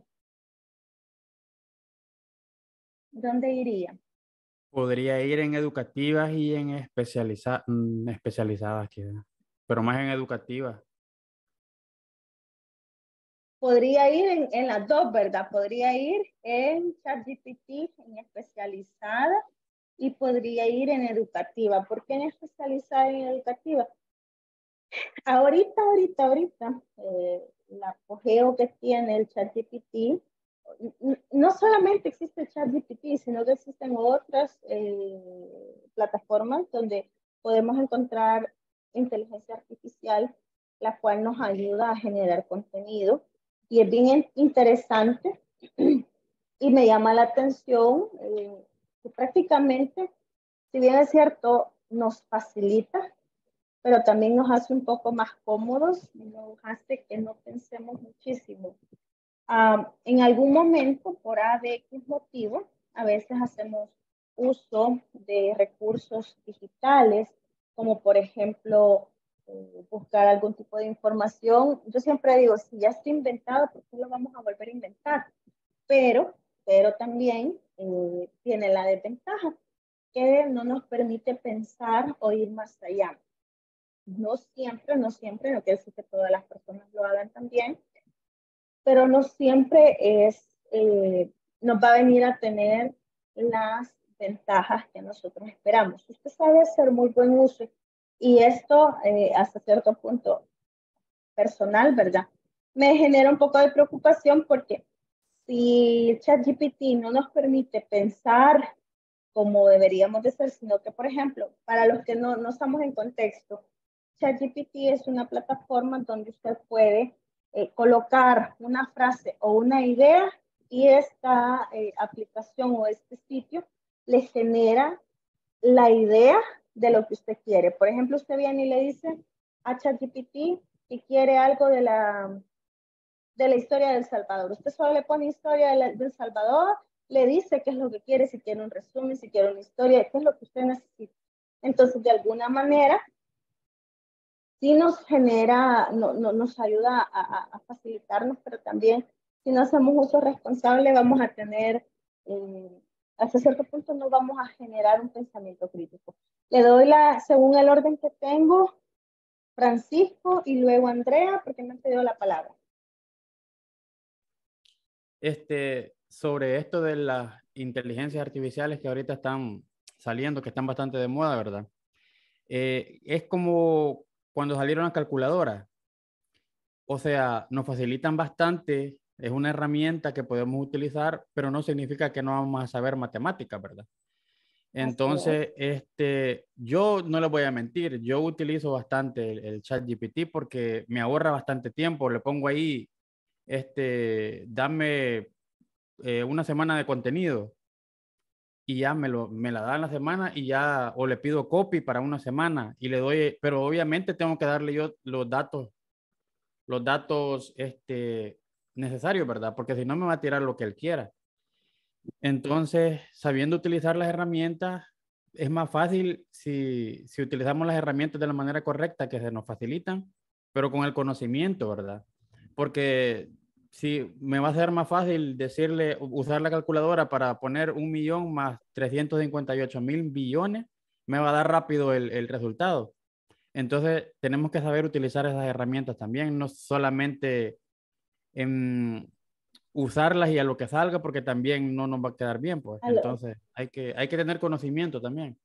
¿Dónde iría? Podría ir en educativas y en especializa mm, especializadas, queda. Pero más en educativas. Podría ir en, en las dos, ¿verdad? Podría ir en ChatGPT, en especializada, y podría ir en educativa. ¿Por qué en especializada y en educativa? Ahorita, ahorita, ahorita, eh, el apogeo que tiene el ChatGPT, no solamente existe el ChatGPT, sino que existen otras eh, plataformas donde podemos encontrar inteligencia artificial, la cual nos ayuda a generar contenido. Y es bien interesante y me llama la atención eh, que prácticamente, si bien es cierto, nos facilita, pero también nos hace un poco más cómodos, nos hace que no pensemos muchísimo. Um, en algún momento, por A de X motivo, a veces hacemos uso de recursos digitales, como por ejemplo, eh, buscar algún tipo de información. Yo siempre digo, si ya está inventado, ¿por qué lo vamos a volver a inventar? Pero, pero también eh, tiene la desventaja que no nos permite pensar o ir más allá. No siempre, no siempre, no quiere decir que todas las personas lo hagan también, pero no siempre es, eh, nos va a venir a tener las ventajas que nosotros esperamos. Usted sabe hacer muy buen uso y esto eh, hasta cierto punto personal, ¿verdad? Me genera un poco de preocupación porque si ChatGPT no nos permite pensar como deberíamos de ser, sino que, por ejemplo, para los que no, no estamos en contexto, ChatGPT es una plataforma donde usted puede eh, colocar una frase o una idea y esta eh, aplicación o este sitio le genera la idea de lo que usted quiere. Por ejemplo, usted viene y le dice a ChatGPT que quiere algo de la, de la historia del Salvador. Usted solo le pone historia de la, del Salvador, le dice qué es lo que quiere, si quiere un resumen, si quiere una historia, qué es lo que usted necesita. Entonces, de alguna manera, sí nos genera, no, no, nos ayuda a, a facilitarnos, pero también si no hacemos uso responsable vamos a tener, eh, hasta cierto punto no vamos a generar un pensamiento crítico. Le doy la, según el orden que tengo, Francisco y luego Andrea, porque me han pedido la palabra. Este, sobre esto de las inteligencias artificiales que ahorita están saliendo, que están bastante de moda, ¿verdad? Eh, es como cuando salieron las calculadoras. O sea, nos facilitan bastante, es una herramienta que podemos utilizar, pero no significa que no vamos a saber matemáticas, ¿verdad? Entonces, este, yo no les voy a mentir, yo utilizo bastante el, el ChatGPT porque me ahorra bastante tiempo. Le pongo ahí, este, dame eh, una semana de contenido y ya me, lo, me la da en la semana y ya, o le pido copy para una semana y le doy, pero obviamente tengo que darle yo los datos, los datos este, necesarios, ¿verdad? Porque si no me va a tirar lo que él quiera. Entonces, sabiendo utilizar las herramientas, es más fácil si, si utilizamos las herramientas de la manera correcta que se nos facilitan, pero con el conocimiento, ¿verdad? Porque si me va a ser más fácil decirle, usar la calculadora para poner un millón más trescientos cincuenta y ocho mil billones, me va a dar rápido el, el resultado. Entonces, tenemos que saber utilizar esas herramientas también, no solamente en usarlas y a lo que salga, porque también no nos va a quedar bien, pues. Entonces, hay que, hay que tener conocimiento también.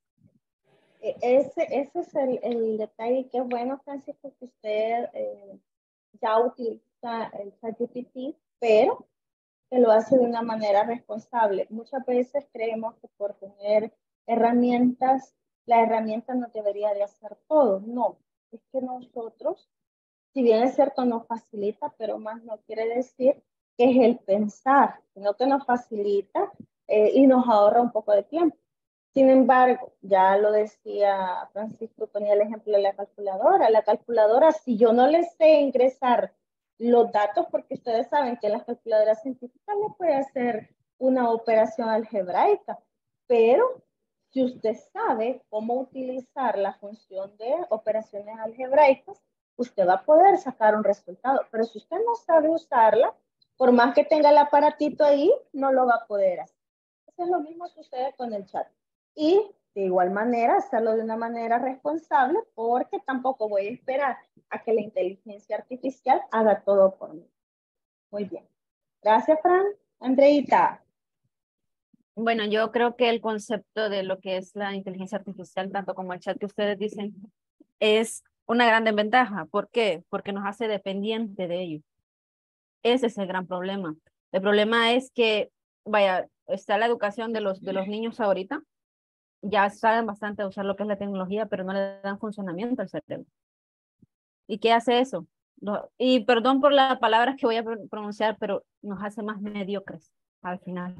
Ese, ese es el, el detalle. Qué bueno, Francisco, que usted eh, ya utiliza el ChatGPT, pero que lo hace de una manera responsable. Muchas veces creemos que por tener herramientas, la herramienta no debería de hacer todo. No, es que nosotros, si bien es cierto, nos facilita, pero más no quiere decir que es el pensar, sino que nos facilita eh, y nos ahorra un poco de tiempo. Sin embargo, ya lo decía Francisco, ponía el ejemplo de la calculadora. La calculadora, si yo no le sé ingresar los datos, porque ustedes saben que las calculadoras científicas no puede hacer una operación algebraica, pero si usted sabe cómo utilizar la función de operaciones algebraicas, usted va a poder sacar un resultado. Pero si usted no sabe usarla, por más que tenga el aparatito ahí, no lo va a poder hacer. Eso es lo mismo que sucede con el chat. Y de igual manera, hacerlo de una manera responsable, porque tampoco voy a esperar a que la inteligencia artificial haga todo por mí. Muy bien. Gracias, Fran. Andreita. Bueno, yo creo que el concepto de lo que es la inteligencia artificial, tanto como el chat que ustedes dicen, es una gran desventaja. ¿Por qué? Porque nos hace dependiente de ello. Ese es el gran problema. El problema es que, vaya, está la educación de los, de los niños ahorita, ya saben bastante usar lo que es la tecnología, pero no le dan funcionamiento al cerebro. ¿Y qué hace eso? No, y perdón por las palabras que voy a pronunciar, pero nos hace más mediocres al final.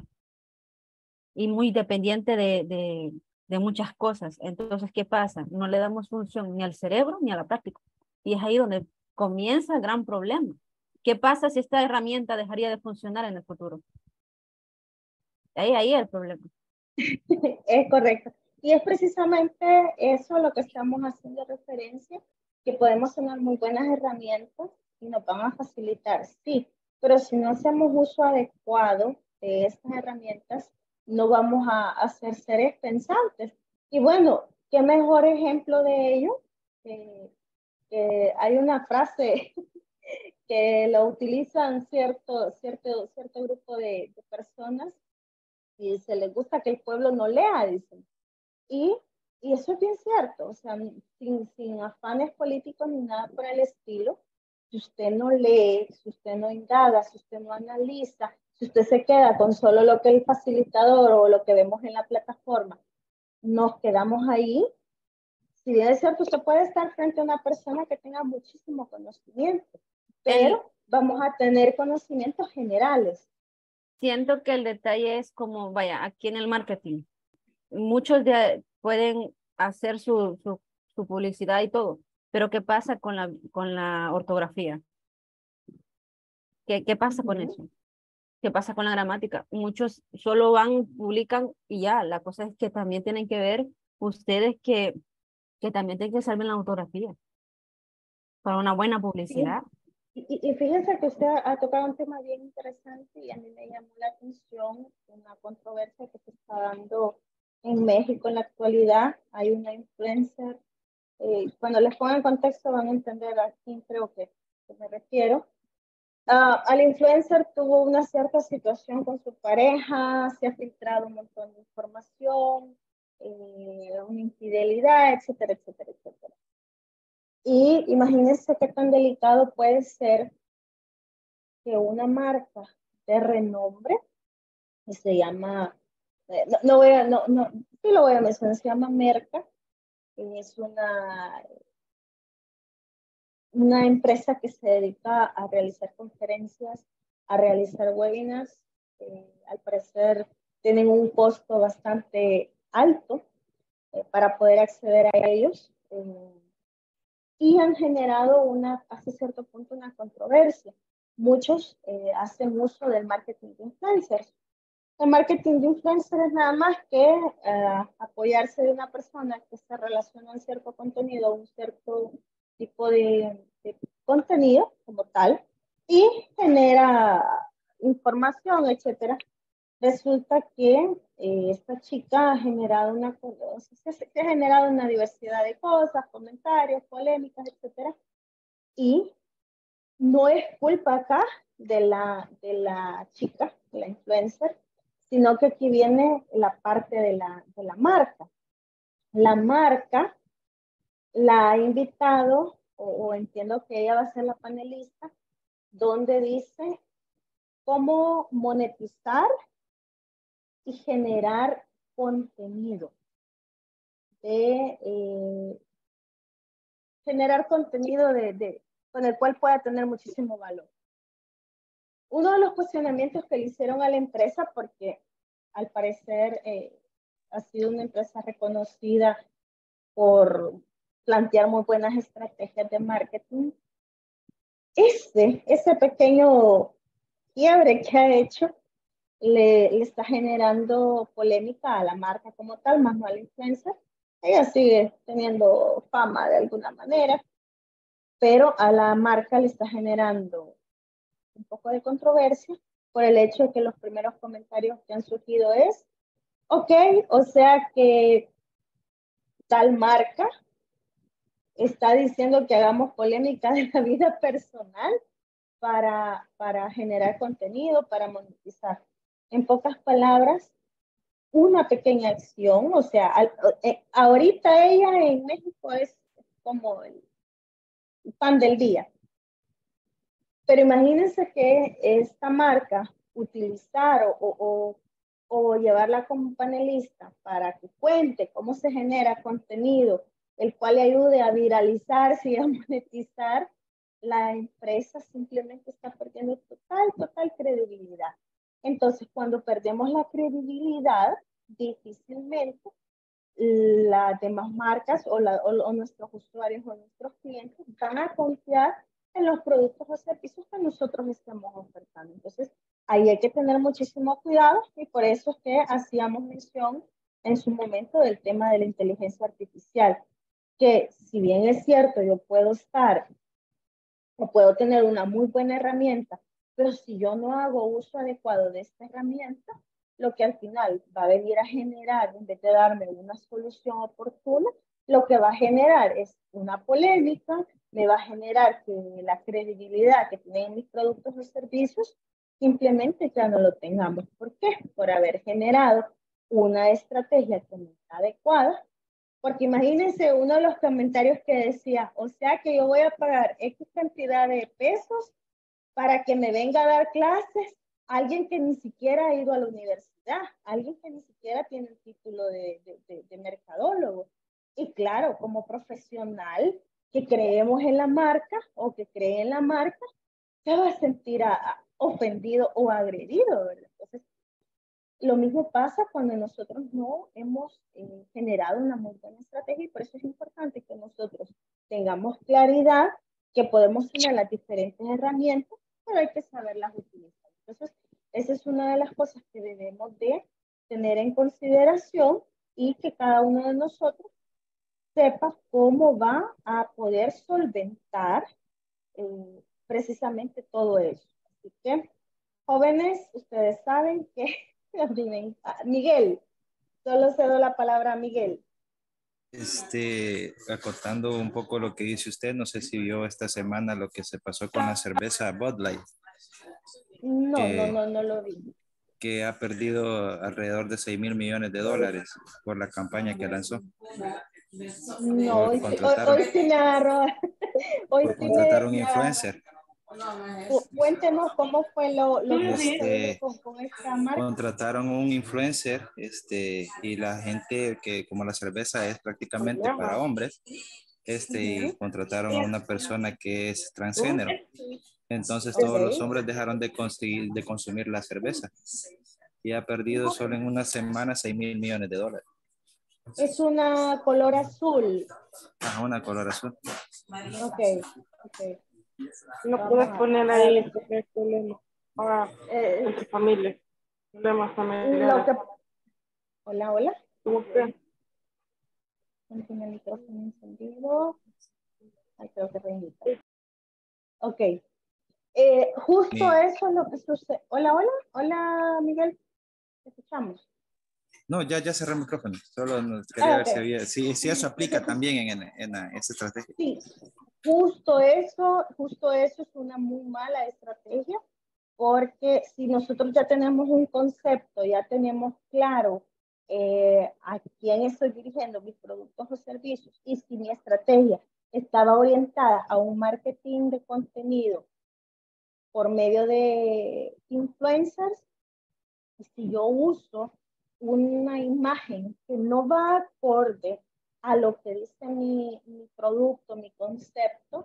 Y muy dependiente de, de, de muchas cosas. Entonces, ¿qué pasa? No le damos función ni al cerebro ni a la práctica. Y es ahí donde comienza el gran problema. ¿Qué pasa si esta herramienta dejaría de funcionar en el futuro? Ahí, ahí es el problema. Es correcto. Y es precisamente eso a lo que estamos haciendo referencia, que podemos tener muy buenas herramientas y nos van a facilitar, sí, pero si no hacemos uso adecuado de estas herramientas, no vamos a, a ser seres pensantes. Y bueno, ¿qué mejor ejemplo de ello? Eh, eh, hay una frase que lo utilizan cierto, cierto, cierto grupo de, de personas y se les gusta que el pueblo no lea, dicen. Y, y eso es bien cierto, o sea, sin, sin afanes políticos ni nada por el estilo, si usted no lee, si usted no indaga, si usted no analiza, Si usted se queda con solo lo que el facilitador o lo que vemos en la plataforma, nos quedamos ahí. Si bien es cierto, usted puede estar frente a una persona que tenga muchísimo conocimiento, pero vamos a tener conocimientos generales. Siento que el detalle es como, vaya, aquí en el marketing, muchos de, pueden hacer su, su, su publicidad y todo, pero ¿qué pasa con la, con la ortografía? ¿Qué, qué pasa con eso? ¿Qué pasa con la gramática? Muchos solo van, publican y ya. La cosa es que también tienen que ver ustedes que, que también tienen que saber la ortografía para una buena publicidad. Sí. Y, y fíjense que usted ha, ha tocado un tema bien interesante y a mí me llamó la atención una controversia que se está dando en México en la actualidad. Hay una influencer, eh, cuando les pongo en contexto van a entender a quién creo que, que me refiero. Uh, al influencer tuvo una cierta situación con su pareja, se ha filtrado un montón de información, eh, una infidelidad, etcétera, etcétera, etcétera. Y imagínense qué tan delicado puede ser que una marca de renombre, que se llama, eh, no, no voy a, no, no, sí lo voy a mencionar, se llama Merca, es una... una empresa que se dedica a realizar conferencias, a realizar webinars. Eh, al parecer tienen un costo bastante alto eh, para poder acceder a ellos eh, y han generado una, hasta cierto punto una controversia. Muchos eh, hacen uso del marketing de influencers. El marketing de influencers es nada más que uh, apoyarse de una persona que se relaciona en cierto contenido, un cierto tipo de, de contenido como tal, y genera información, etcétera. Resulta que eh, esta chica ha generado una, se, se ha generado una diversidad de cosas, comentarios, polémicas, etcétera. Y no es culpa acá de la, de la chica, de la influencer, sino que aquí viene la parte de la, de la marca. La marca la ha invitado, o, o entiendo que ella va a ser la panelista, donde dice cómo monetizar y generar contenido. De, eh, generar contenido de, de, con el cual pueda tener muchísimo valor. Uno de los cuestionamientos que le hicieron a la empresa, porque al parecer eh, ha sido una empresa reconocida por plantear muy buenas estrategias de marketing, ese, ese pequeño quiebre que ha hecho le, le está generando polémica a la marca como tal, más no a la influencer. Ella sigue teniendo fama de alguna manera, pero a la marca le está generando un poco de controversia por el hecho de que los primeros comentarios que han surgido es, ok, o sea que tal marca está diciendo que hagamos polémica de la vida personal para, para generar contenido, para monetizar. En pocas palabras, una pequeña acción, o sea, al, eh, ahorita ella en México es como el pan del día. Pero imagínense que esta marca utilizar o, o, o llevarla como panelista para que cuente cómo se genera contenido, el cual le ayude a viralizarse y a monetizar, la empresa simplemente está perdiendo total, total credibilidad. Entonces, cuando perdemos la credibilidad, difícilmente las demás marcas o, la, o, o nuestros usuarios o nuestros clientes van a confiar en los productos o servicios que nosotros estamos ofertando. Entonces, ahí hay que tener muchísimo cuidado y por eso es que hacíamos mención en su momento del tema de la inteligencia artificial, que si bien es cierto, yo puedo estar o puedo tener una muy buena herramienta, pero si yo no hago uso adecuado de esta herramienta, lo que al final va a venir a generar, en vez de darme una solución oportuna, lo que va a generar es una polémica, me va a generar que la credibilidad que tienen mis productos o servicios simplemente ya no lo tengamos. ¿Por qué? Por haber generado una estrategia que no está adecuada. Porque imagínense uno de los comentarios que decía, o sea que yo voy a pagar X cantidad de pesos para que me venga a dar clases alguien que ni siquiera ha ido a la universidad, alguien que ni siquiera tiene el título de, de, de, de mercadólogo. Y claro, como profesional que creemos en la marca o que cree en la marca, se va a sentir a, a, ofendido o agredido, ¿verdad? Entonces, lo mismo pasa cuando nosotros no hemos eh, generado una muy buena estrategia, y por eso es importante que nosotros tengamos claridad que podemos tener las diferentes herramientas, pero hay que saberlas utilizar. Entonces, esa es una de las cosas que debemos de tener en consideración, y que cada uno de nosotros sepa cómo va a poder solventar eh, precisamente todo eso. Así que, jóvenes, ustedes saben que Miguel, solo cedo la palabra a Miguel. Este, acotando un poco lo que dice usted, no sé si vio esta semana lo que se pasó con la cerveza Bud Light. No, que, no, no, no lo vi. Que ha perdido alrededor de seis mil millones de dólares por la campaña que lanzó. No, hoy, hoy, hoy sí me agarró. Hoy por sí contratar me, un me influencer. Cuéntenos cómo fue lo, lo que Este, sucedió con, con esta marca. Contrataron un influencer, este, y la gente que, como la cerveza es prácticamente para hombres, este, y contrataron a una persona que es transgénero. Entonces todos Okay. los hombres dejaron de, conseguir, de consumir la cerveza y ha perdido solo en una semana seis mil millones de dólares. Es una color azul. Ah, una color azul. Ok, ok. No Vamos puedes a, poner a ahí ver. porque hay problemas. Ah, Eh, entre familia. Problemas lo familiares. que... Hola, hola. ¿Cómo usted? Mantiene el micrófono encendido. Ay, creo que reinita. Ok. Eh, justo Sí. eso es lo que sucede. Hola, hola. Hola, Miguel. ¿Te escuchamos? No, ya, ya cerré el micrófono. Solo quería Ah, ver okay. si había, si, si eso aplica también en, en, en esa estrategia. Sí, justo eso, justo eso es una muy mala estrategia, porque si nosotros ya tenemos un concepto, ya tenemos claro eh, a quién estoy dirigiendo mis productos o servicios, y si mi estrategia estaba orientada a un marketing de contenido por medio de influencers, y si yo uso una imagen que no va acorde a lo que dice mi, mi producto, mi concepto,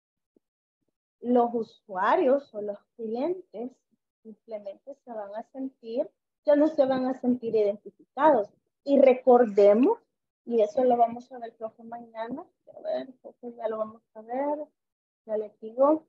los usuarios o los clientes simplemente se van a sentir, ya no se van a sentir identificados. Y recordemos, y eso lo vamos a ver creo que mañana, a ver, creo ya lo vamos a ver, ya les digo,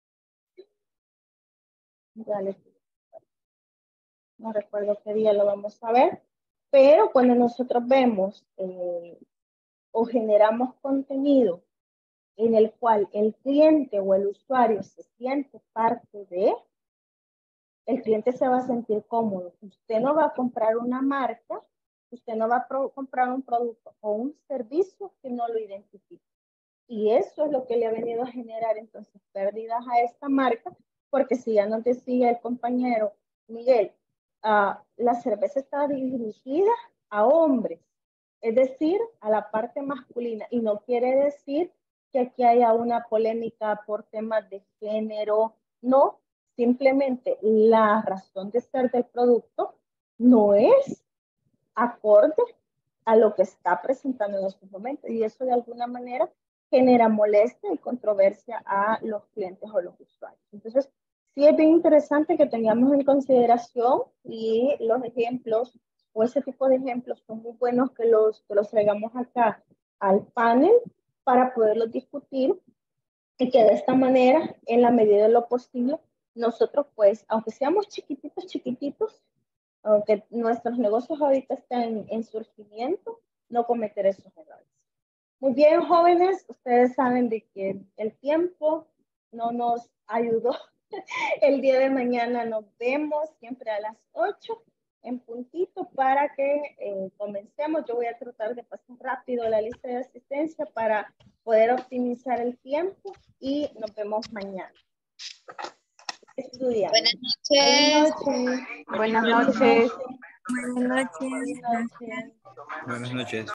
ya les digo. No recuerdo qué día lo vamos a ver, pero cuando nosotros vemos eh, o generamos contenido en el cual el cliente o el usuario se siente parte de, el cliente se va a sentir cómodo. Usted no va a comprar una marca, usted no va a pro- comprar un producto o un servicio que no lo identifique. Y eso es lo que le ha venido a generar entonces pérdidas a esta marca, porque si ya nos decía el compañero Miguel, Uh, la cerveza está dirigida a hombres, es decir, a la parte masculina, y no quiere decir que aquí haya una polémica por temas de género, no, simplemente la razón de ser del producto no es acorde a lo que está presentando en estos momentos, y eso de alguna manera genera molestia y controversia a los clientes o los usuarios. Entonces, sí es bien interesante que tengamos en consideración, y los ejemplos o ese tipo de ejemplos son muy buenos que los, que los traigamos acá al panel para poderlos discutir, y que de esta manera, en la medida de lo posible, nosotros pues, aunque seamos chiquititos, chiquititos, aunque nuestros negocios ahorita están en surgimiento, no cometer esos errores. Muy bien, jóvenes, ustedes saben de que el tiempo no nos ayudó. El día de mañana nos vemos siempre a las ocho en puntito para que eh, comencemos. Yo voy a tratar de pasar rápido la lista de asistencia para poder optimizar el tiempo, y nos vemos mañana. Estudiando. Buenas noches. Buenas noches. Buenas noches. Buenas noches. Buenas noches.